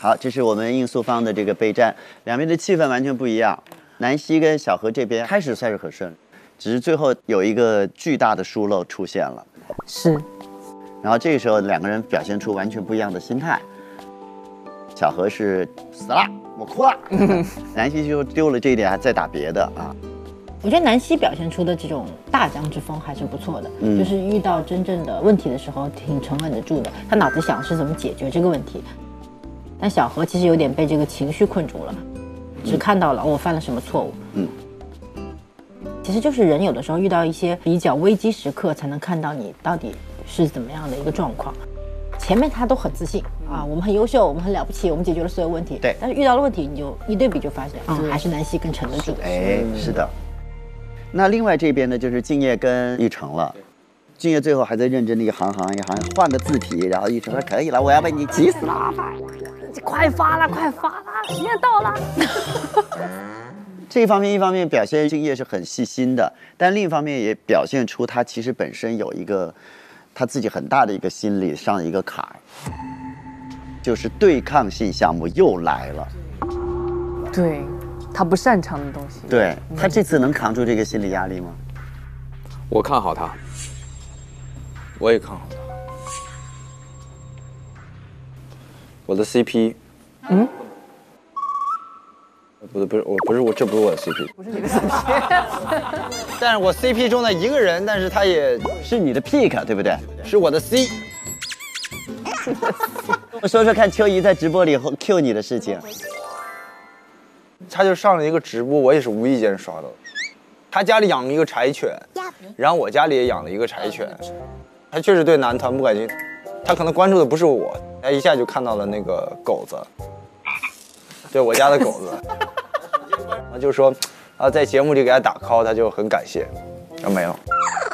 好，这是我们应诉方的这个备战，两边的气氛完全不一样。南希跟小何这边开始算是很顺利，只是最后有一个巨大的疏漏出现了。 是。 然后这个时候两个人表现出完全不一样的心态。小何是死了，我哭了。南希就丢了这一点，还在打别的啊。 我觉得南希表现出的这种大将之风还是不错的，就是遇到真正的问题的时候挺沉稳得住的，他脑子想是怎么解决这个问题。但小何其实有点被这个情绪困住了，只看到了我犯了什么错误。其实就是人有的时候遇到一些比较危机时刻，才能看到你到底是怎么样的一个状况。前面他都很自信啊，我们很优秀，我们很了不起，我们解决了所有问题。 对， 但是遇到了问题，你就一对比就发现还是南希更沉得住。 哎，是的。那另外这边呢，就是敬业跟玉成了。敬业最后还在认真的一行换个字体，然后玉成说可以了，我要被你急死了， 快发了，时间到了。 这一方面表现敬业是很细心的，但另一方面也表现出他其实本身有一个他自己很大的一个心理上的一个坎儿，就是对抗性项目又来了。 对，他不擅长的东西。 对，他这次能扛住这个心理压力吗？ 我看好他。 我也看好他。我的 CP， 不是我，这不是我的 CP， 不是你的 CP， 但是我 CP 中的一个人，但是他也是你的 pick， 对不对？ 是我的 C。 我说说看，秋怡在直播里 Q 你的事情。 他就上了一个直播，我也是无意间刷到的。他家里养了一个柴犬，然后我家里也养了一个柴犬。他确实对男团不感兴趣，他可能关注的不是我，他一下就看到了那个狗子，对我家的狗子，就说啊，在节目里给他打 call， 他就很感谢，然后没了。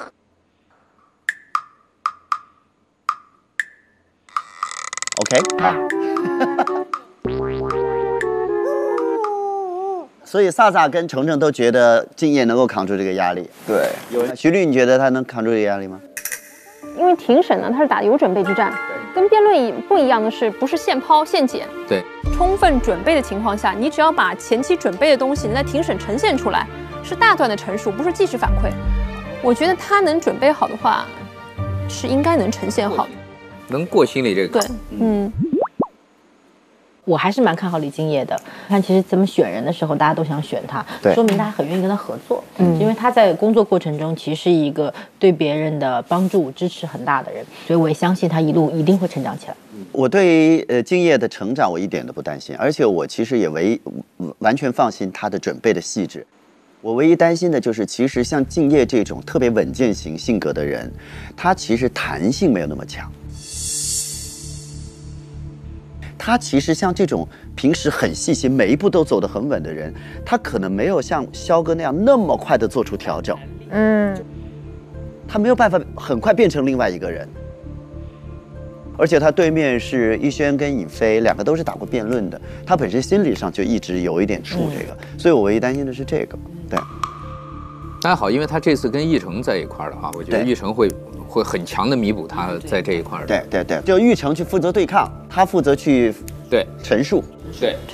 OK， 好。所以萨萨跟程程都觉得敬业能够扛住这个压力。 对， 徐律，你觉得他能扛住这个压力吗？ 因为庭审呢，它是打有准备之战，跟辩论不一样的是，不是现抛现剪。 对， 充分准备的情况下，你只要把前期准备的东西能在庭审呈现出来，是大段的陈述，不是即时反馈。我觉得他能准备好的话，是应该能呈现好的， 能过心里这个。 对， 我还是蛮看好李敬业的。看，其实怎么选人的时候，大家都想选他，说明他很愿意跟他合作。因为他在工作过程中其实是一个对别人的帮助支持很大的人，所以我也相信他一路一定会成长起来。 我对于敬业的成长我一点都不担心，而且我其实也完全放心他的准备的细致。我唯一担心的就是，其实像敬业这种特别稳健型性格的人，他其实弹性没有那么强。他其实像这种平时很细心，每一步都走得很稳的人，他可能没有像肖哥那样那么快的做出调整。他没有办法很快变成另外一个人。而且他对面是逸轩跟尹飞，两个都是打过辩论的，他本身心理上就一直有一点怵这个，所以我唯一担心的是这个。对， 还好，因为他这次跟奕成在一块儿的话，我觉得奕成会很强的弥补他在这一块儿的。 对，就玉成去负责对抗，他负责去对陈述。 对。